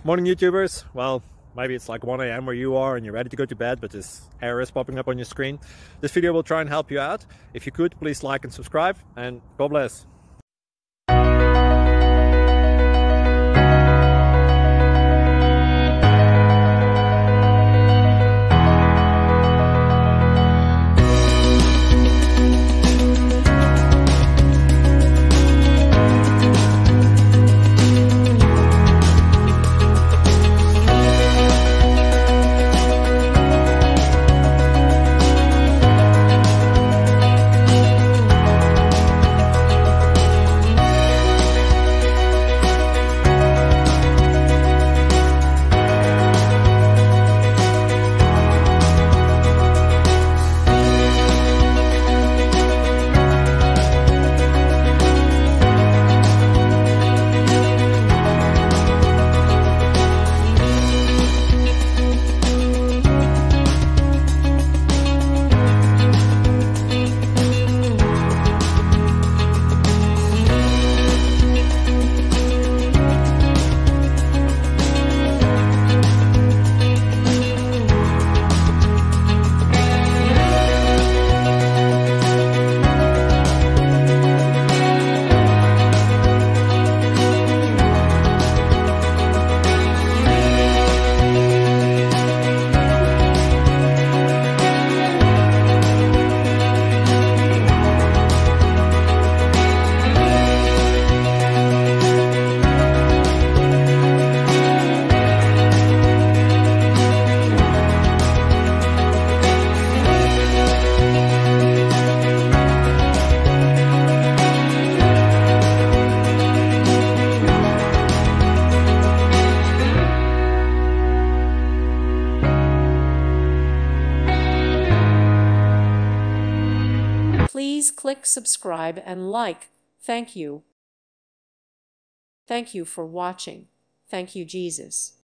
Morning YouTubers. Well, maybe it's like 1 a.m. where you are and you're ready to go to bed, but this error is popping up on your screen. This video will try and help you out. If you could, please like and subscribe, and God bless. Please click subscribe and like. Thank you. Thank you for watching. Thank you, Jesus.